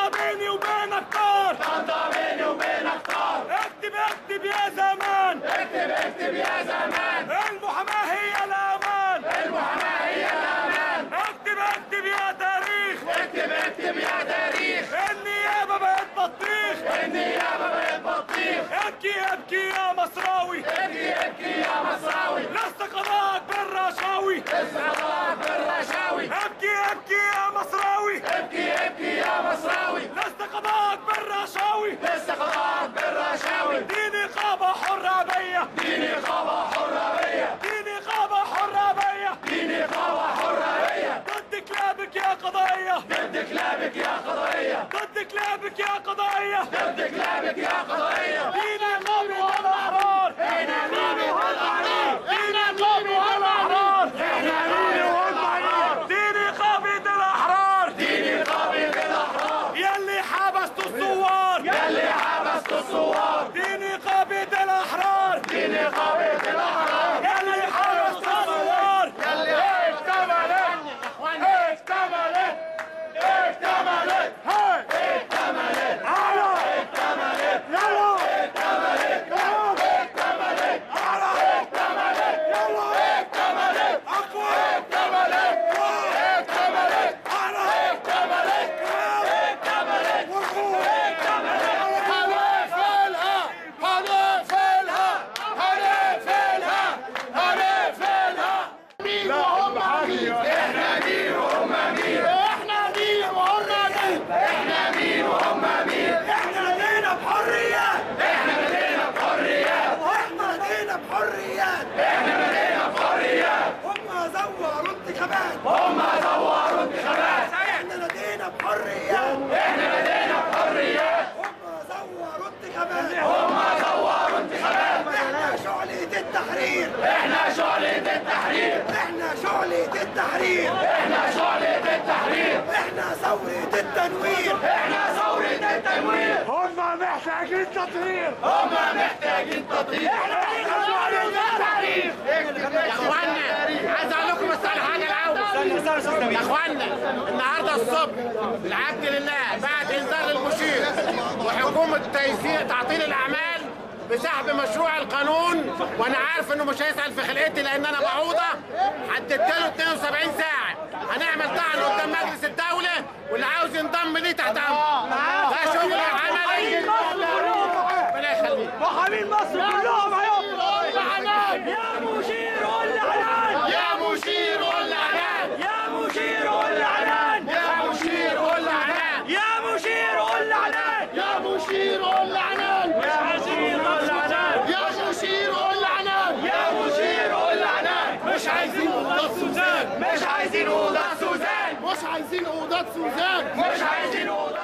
طنطا بيني وبينك طار، طنطا بيني وبينك طار. اكتب اكتب يا زمان، اكتب اكتب يا زمان. المحاماة هي الأمان، المحاماة هي الأمان. اكتب اكتب يا تاريخ، اكتب اكتب يا تاريخ. النيابة بقت بطيخ، النيابة بقت بطيخ. ابكي ابكي يا مصراوي، ابكي ابكي يا مصراوي. لست قضاءك بالرشاوي، لست قضاءك بالرشاوي. ابكي ابكي يا مصراوي، ابكي ابكي يا مصراوي. لست قضاءك بالرشاوي، لست قضاءك بالرشاوي. دي نقابة حرة بيا، دي نقابة حرة بيا. دي نقابة حرة بيا، دي نقابة حرة بيا. ضد كلابك يا قضية، ضد كلابك يا قضية. ضد كلابك يا قضية، ضد كلابك يا قضية. دي نقابة الأحرار، احنا مين والأحرار. دي نقابة الأحرار، احنا مين والأحرار. دي نقابة الأحرار، دي نقابة الأحرار. يلي حبستوا الثوار، يلي حبستوا الثوار. دي نقابة الأحرار، دي نقابة الأحرار. يلي حبستوا الثوار، يلي اكتملت. اكتملت. اكتملت. اكتملت. على اكتملت. يلا اكتملت. اكتملت. على اكتملت. يلا اكتملت. أقوى اكتملت. اكتملت. على اكتملت. اكتملت. وقوف هنقفلها. هنقفلها. هنقفلها. هنقفلها. مين وهم مين؟ احنا مين وهم مين؟ احنا مين وهم مين؟ احنا مين وهم مين؟ احنا لدينا بحريات، احنا بدينا بحريات. واحنا لدينا بحريات، احنا بدينا بحريات. هم زوروا انتخابات، هم زوروا انتخابات. احنا لدينا بحريات، احنا بدينا بحريات. هم زوروا انتخابات، هم زوروا انتخابات. احنا شعلة التحرير، احنا شعلة التحرير. احنا شعلة التحرير، احنا شعلة التحرير. احنا ثورة التنوير، احنا ثورة التنوير. هم محتاجين تطهير، هم محتاجين تطهير. احنا شعلة التحرير. يا اخوانا عايز اقول لكم بس على حاجه الاول. يا اخوانا النهارده الصبح العبد لله بعد انذار المشير وحكومه تعطيل الاعمال بسحب مشروع القانون، وانا عارف انه مش هيسال في خلقتي لان انا بعوضه، حددت له 72 ساعه هنعمل طعن قدام مجلس الدوله، واللي عاوز ينضم ليه تحت امر. ده شغل عملي. ربنا يخليك. وحامين مصر كلهم هيقفوا العنان. يا مشير قول عنان، يا مشير قول عنان. يا مشير قول عنان، يا مشير قول عنان. يا مشير قول عنان، يا مشير قول عنان. يا مشير قول عنان، يا مشير قول عنان. يا مشير قول عنان، مش عايزين اوضات سوزان. مش عايزين اوضه سوزان، مش عايزين اوضات سوزان. مش عايزين اوضه